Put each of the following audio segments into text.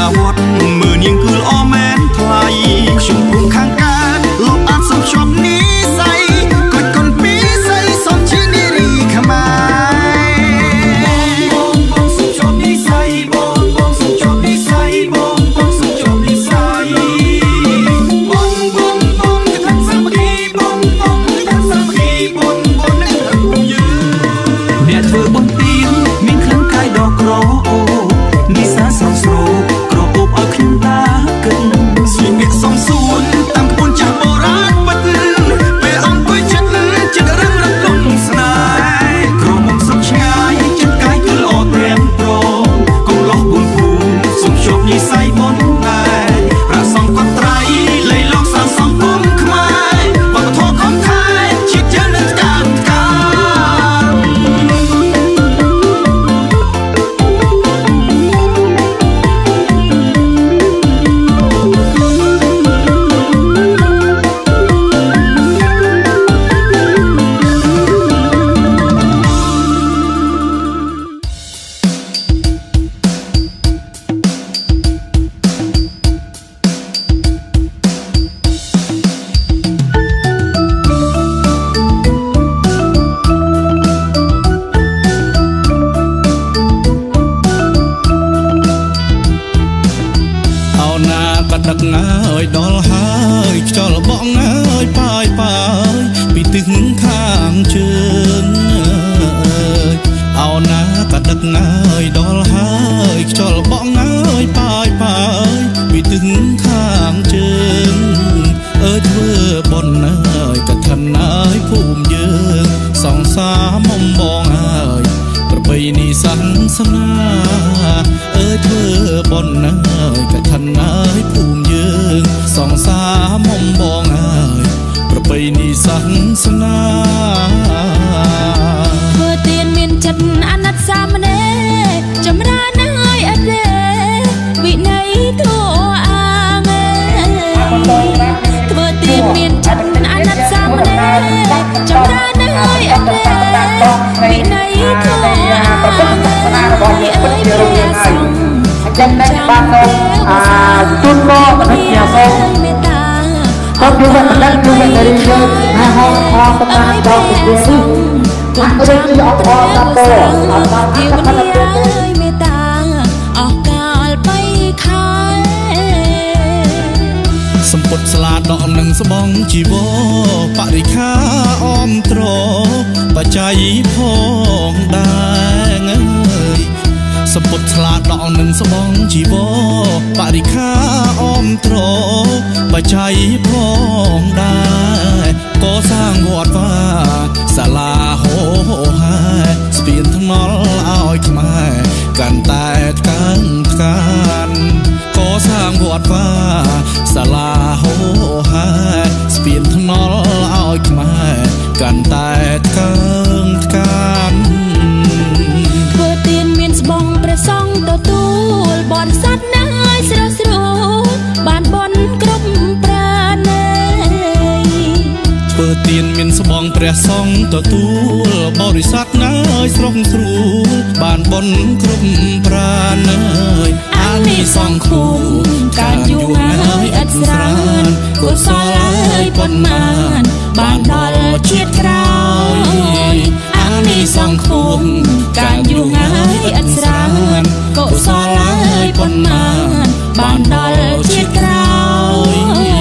សម្ពុតស្លាដកនឹងស្បងជីវរបរិខាអមត្របច្ច័យផងដែរសម្ពុតស្លាដកនឹងស្បងជីវរបរិខាអមត្របច្ច័យផងដែរកសាងវត្តវាសាលាហោហាស្ពានថ្នល់ឲ្យខ្មែរកាន់តែថ្កើងថ្កានកសាងវត្តវាសាលាហោហាស្ពានថ្នល់ឲ្យខ្មែរកាន់តែថ្កើងថ្កានធ្វើទានមានស្បងព្រះសង្ឃទទួលបនស័ក្តិណាស់ស្រស់ស្រួលបានបនគ្រប់ប្រាណេធ្វើទានមានស្បងព្រះសង្ឃទទួលបរិស័ទណាស់ស្រស់ស្រួលបានបនគ្រប់ប្រាណេអានិសង្ឃគុំការយូរហើយឥតស្រានកុសលហើយប៉ុន្មានបានដល់ជាតិក្រោយអានិសង្ឃគុំការយូរហើយឥតស្រានកុសលហើយប៉ុន្មានបានដល់ជាតិក្រោយ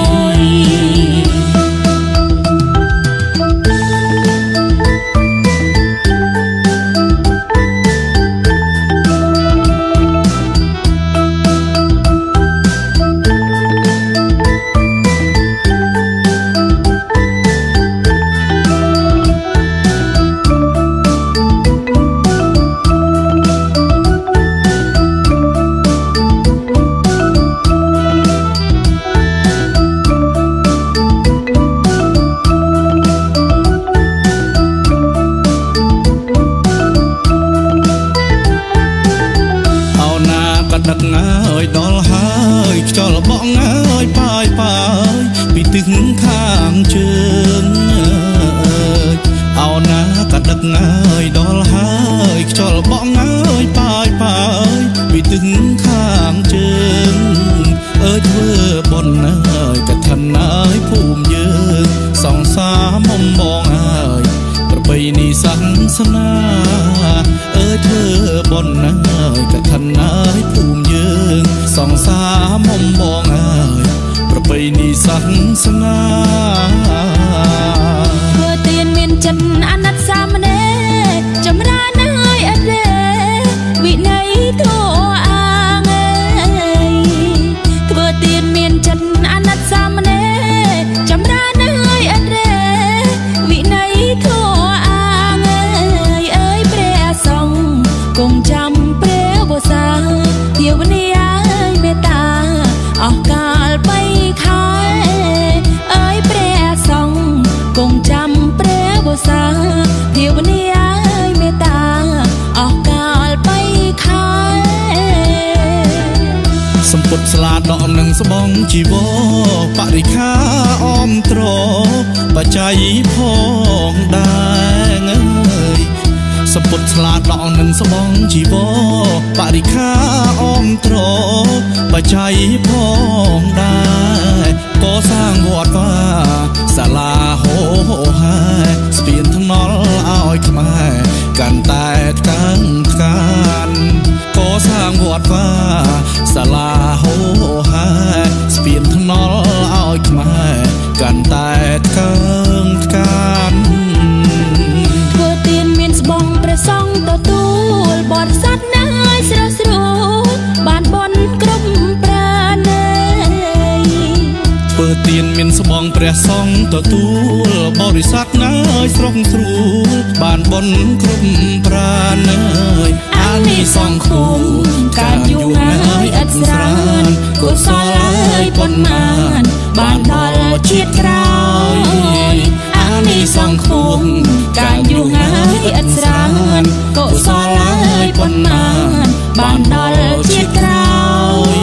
ដឹកហើយដល់ហើយខ្យល់បក់ហើយប៉ាយប៉ាយពីទឹកខាងជើងអោណាក៏ដឹកហើយដល់ហើយខ្យល់បក់ហើយប៉ាយប៉ាយពីទឹកខាងជើងសម្ពុតស្លាដកនឹងស្បងជីវរបរិខាអមត្របច្ច័យផងដែរអើយសម្ពុតស្លាដកនឹងស្បងជីវរបរិខាអមត្របច្ច័យផងដែរកសាងវត្តវាសាលាហោហាស្ពានថ្នល់ឲ្យខ្មែរកាន់តែតាំងខានកសាងវត្តវាសាលាហោហាស្ពានថ្នល់ឲ្យខ្មែរកាន់តែតាំងខានធ្វើទានមានស្បងព្រះសង្ឃទទួលបរិស័ទណាយស្រស់ស្រួលបានបនគ្រប់ប្រាណេធ្វើទានមានស្បងព្រះសង្ឃទទួលបរិស័ទណាយស្រស់ស្រួលបានបនគ្រប់ប្រាណេអានិសង្ឃគុំការយូរហើយឥតស្រានកុសលហើយប៉ុន្មានបានដល់ជាតិក្រោយអានិសង្ឃគុំការយូរហើយឥតស្រានកុសលហើយប៉ុន្មានបានដល់ជាតិក្រោយ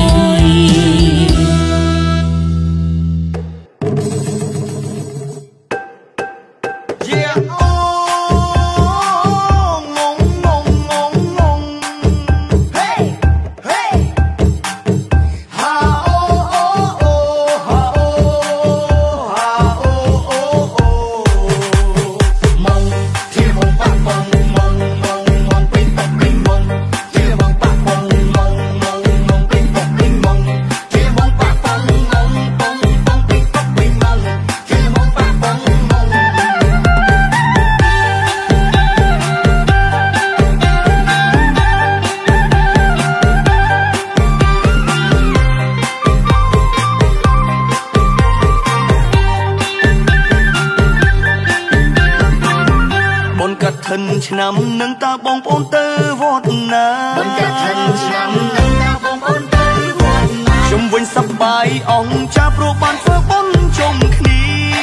ឆ្នាំនឹងតើបងប្អូនទៅវត្តណាបងកាត់ឆ្នាំនឹងតើបងប្អូនទៅវត្តណាខ្ញុំវិញសប្បាយអង្គចាព្រោះបានធ្វើបុណ្យជុំគ្នា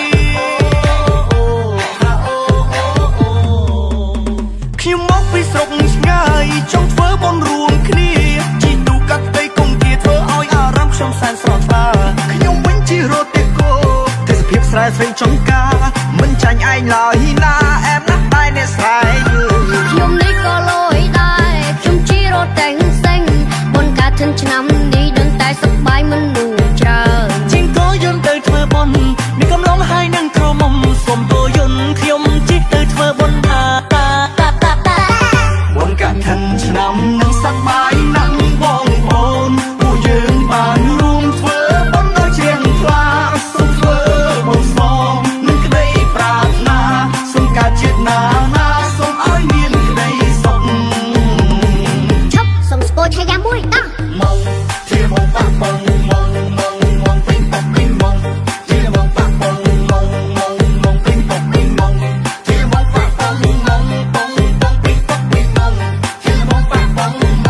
ខ្ញុំមកពីស្រុកឆ្ងាយចង់ធ្វើបុណ្យរួមគ្នាជីទូកាត់ទៅគុំគាធ្វើឲ្យអារម្មណ៍ខ្ញុំសែនស្រស់ថ្លាខ្ញុំវិញជារត់ទេគោទេសភាពស្រែស្រីចង្ការមិនចាញ់ឯងឡើយណាអែមណាស់តែអ្នកស្រែខ្ញុំនេះក៏លយដែរខ្ញុំជីរត់តែងសេងបុណ្យកាត់ឆ្នាំនេះដឹងតែសប្បាយមនុស្សច្រើនជាងក៏យើងទៅធ្វើបុណ្យមានកំឡុងហើយនឹងក្រមុំសុំតយន្តខ្ញុំជិះទៅធ្វើបុណ្យតាបុណ្យកាត់ឆ្នាំនឹងសប្បាយណាស់បងប្អូនពួកយើងបានរួមធ្វើបុណ្យដោយជ្រះថ្លាសុំធ្វើបុណ្យសមនឹងក្តីប្រាថ្នាសុំការជាតិណាសុំឲ្យមានក្តីសុខឈប់សុំស្គរឆាយាមួយតោះមកជាមកប៉ះបងមកពេញប៉ះពេញមកជាមកប៉ះបងមកពេញប៉ះពេញមកជាមកប៉ះបងពេញប៉ះពេញមកជាមកប៉ះបង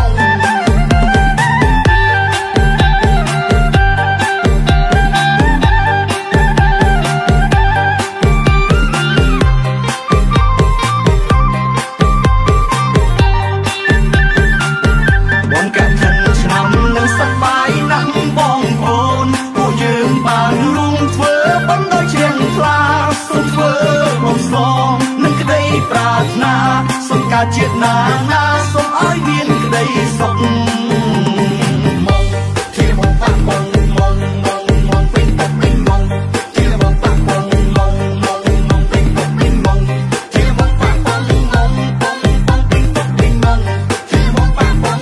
ជាតិណាសុំឲ្យមានក្តីសុខមកជាមកប៉ះបងមកពេញប៉ះពេញមកជាមកប៉ះបងមកពេញប៉ះពេញមកជាមកប៉ះបងពេញប៉ះពេញមកជាមកប៉ះបង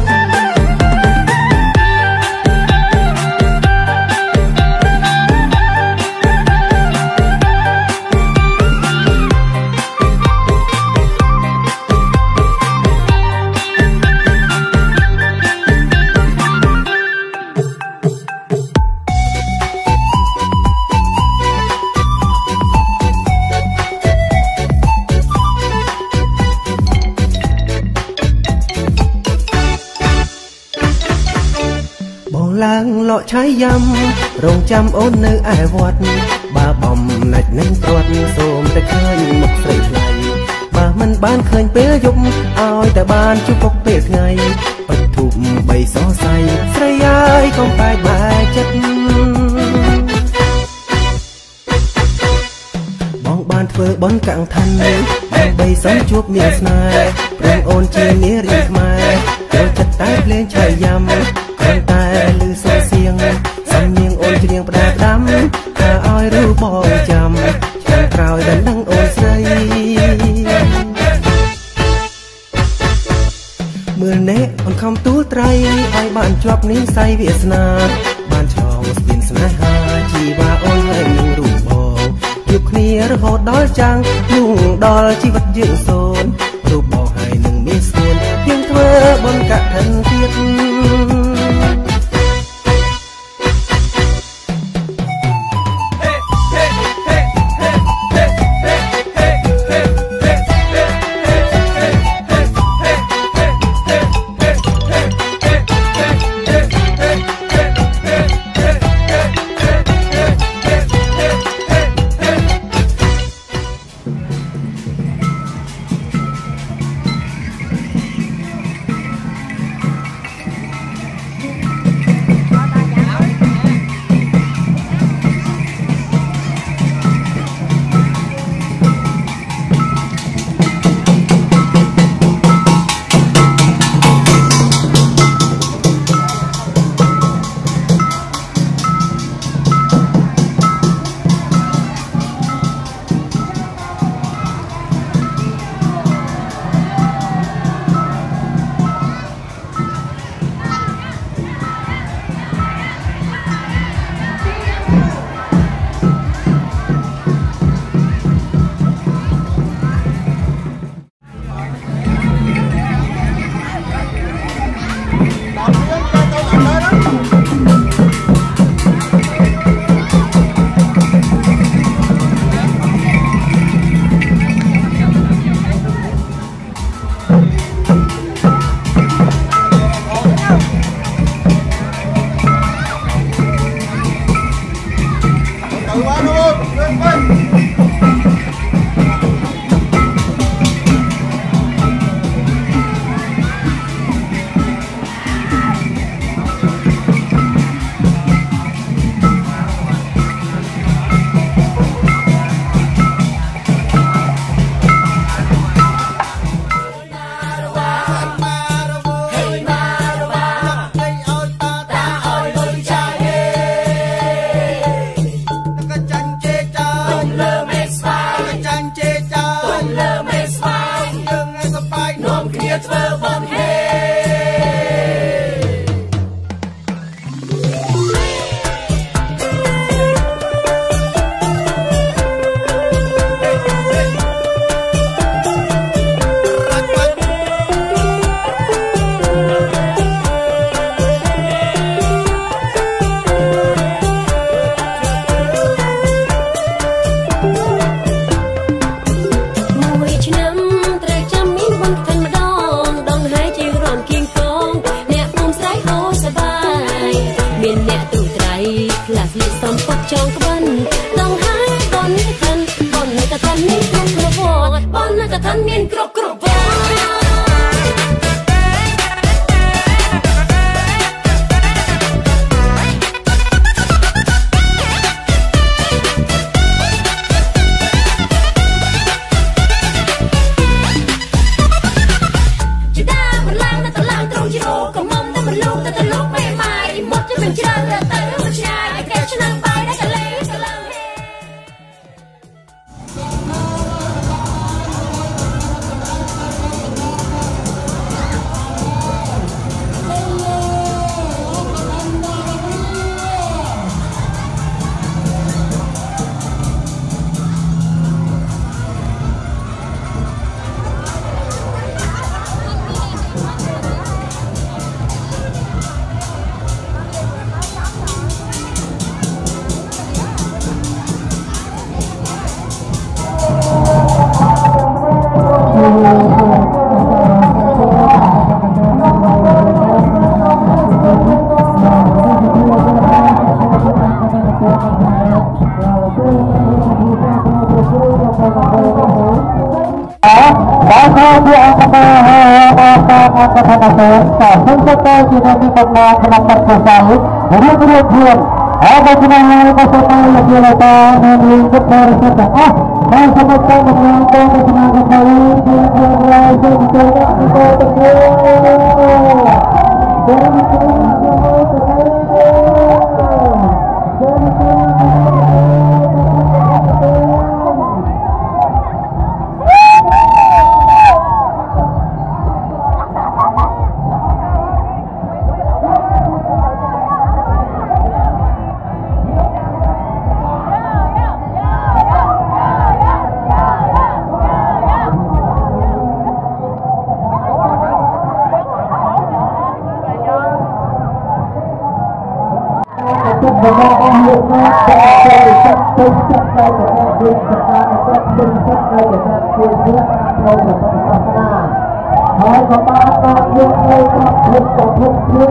ឡើងលក់ឆៃយ៉ាំរងចាំអូននៅឯវត្តបើបំណាច់នឹងព្រាត់សូមតែឃើញមុខស្រីថ្លៃបើមិនបានឃើញពេលយប់ឲ្យតែបានជួបពុកពេលថ្ងៃបិទធុបបីសរសៃស្រីហើយកុំបែកបែកចិត្តបងបានធ្វើបន់កាំងឋានដើម្បីសុំជួបមានស្នេហ៍ព្រមអូនជានារីខ្មែរចូលចិត្តតែភ្លេងឆៃយ៉ាំគ្រាន់តែឮសូរសៀងសំនៀងអូនច្រៀងផ្ដាំថាឲ្យរូបបងចាំឆ្នាំក្រោយដណ្ដឹងអូនស្រីមើលនេះអូនខំទូលត្រីឲ្យបានជាប់និស្ស័យវាសនាបានឆ្លងស្ពានស្នេហាជីវ៉ាអូនហើយនឹងរូបបងជួបគ្នារហូតដល់ចាំងនោះដល់ជីវិតយើងសូនរូបបងហើយនឹងមានស្គួនទៀងធ្វើបនកឋិនទៀតសុទ្ធតែជាអ្នកមានបំណងក្នុងបទពិសោធន៍រៀបខ្លួនហើយបើជំនាញក៏សុទ្ធតែជាលោកតាមានលិខិតបរិសុទ្ធទាំងអស់ហើយសូមឲ្យតាមបំណងទៅជំនាញទៅជារាយទៅទៅហើយក៏បានបានយកទៅប្រភេទប្រភេទនេះ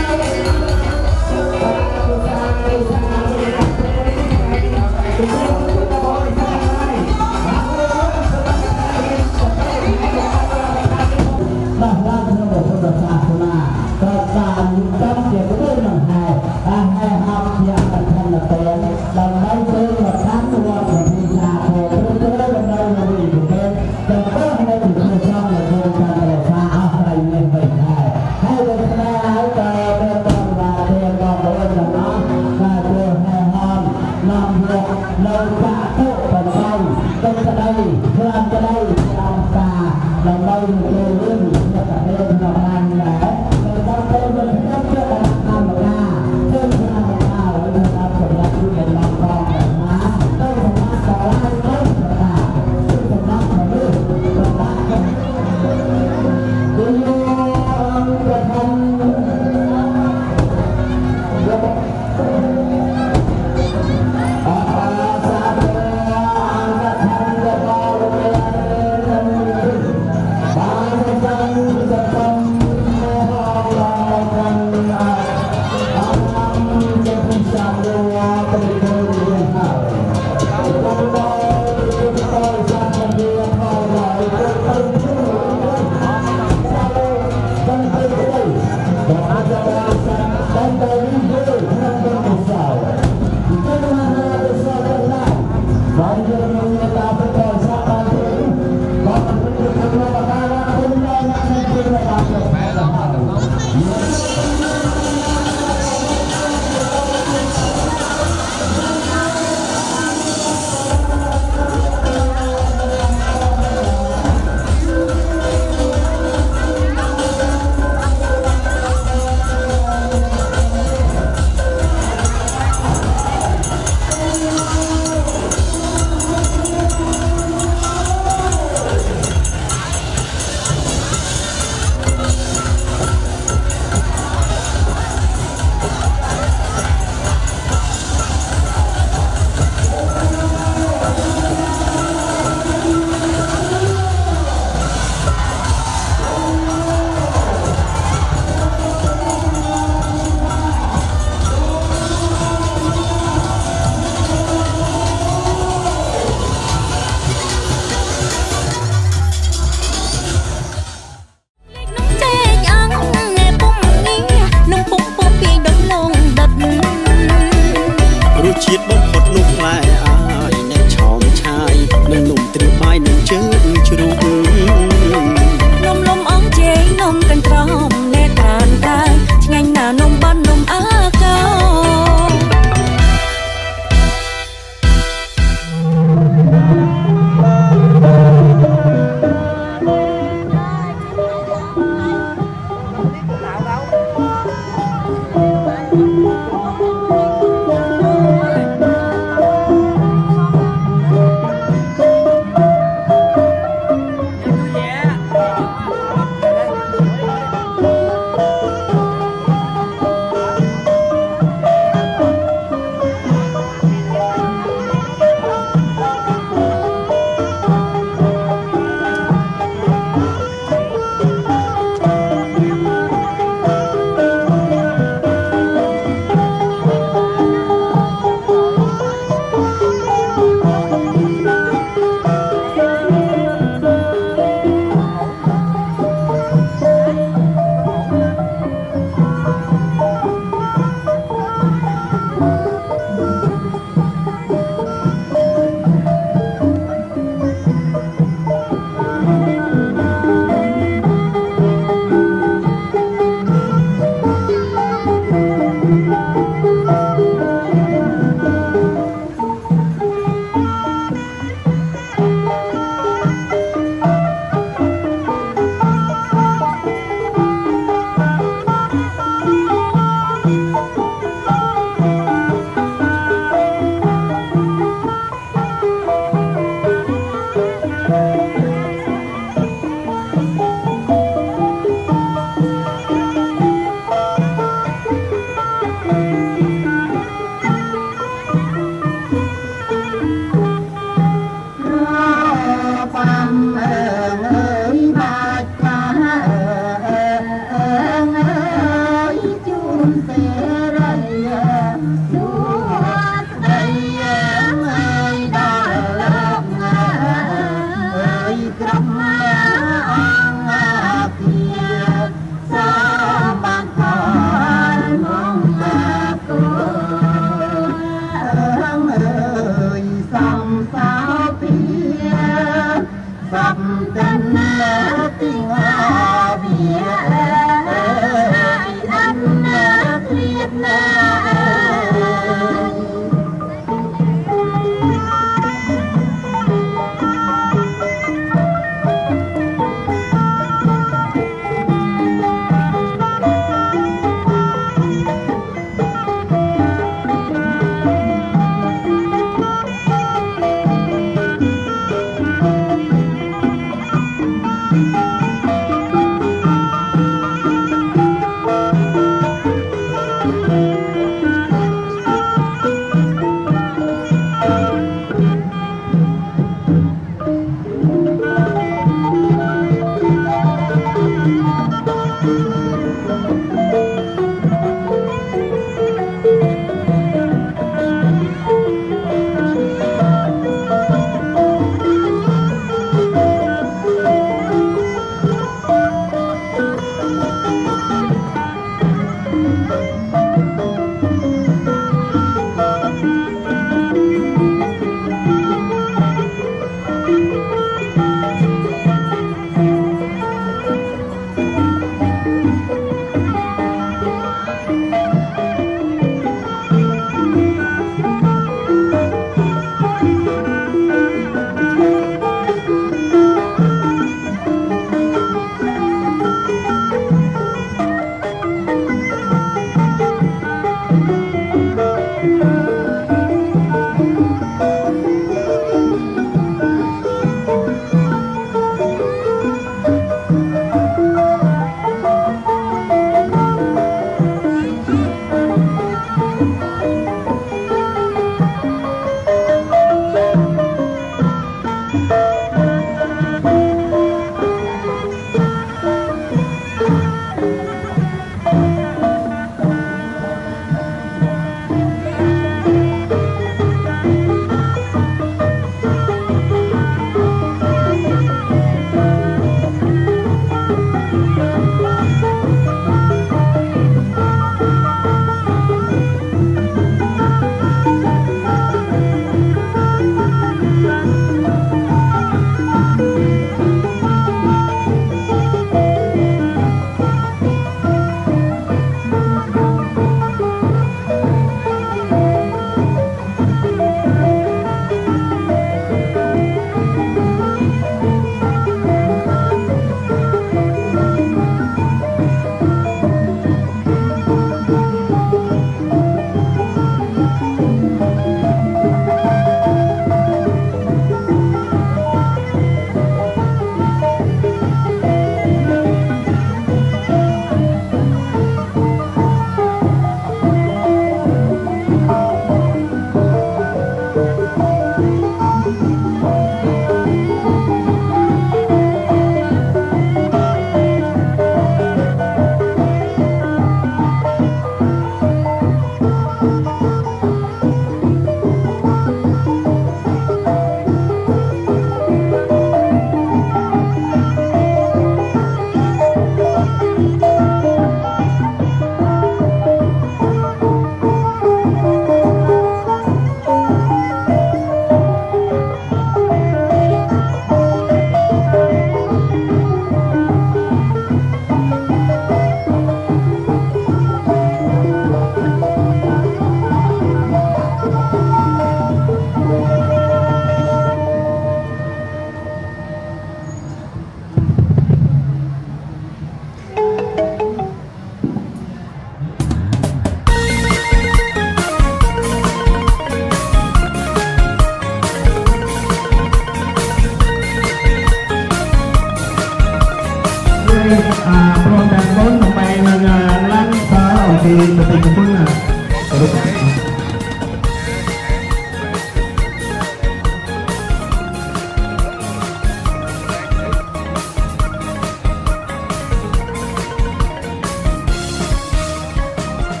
អ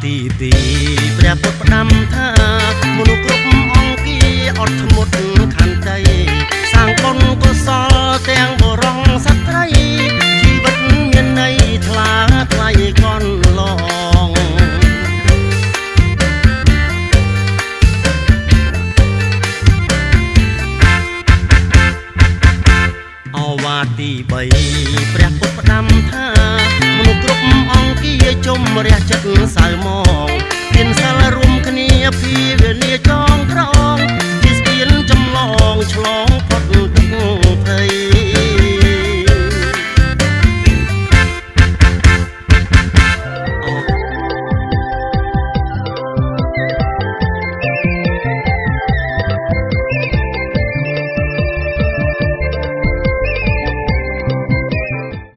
ទីពីព្រះពុទ្ធផ្ដាំថាមនុស្សគ្រប់អង្គាអត់ធ្មត់ខន្តីសាងបុណ្យកុសលទាំងបរងសត្រីជីវិតមានន័យថ្លាថ្លៃកន់ឡងអវាទទី3ព្រះពុទ្ធផ្ដាំថាមនុស្សគ្រប់អង្គាជុំរះចិត្តសៅមកទានសិលរួមគ្នាភីវនាចងក្រងជាស្ពានចម្លងឆ្លង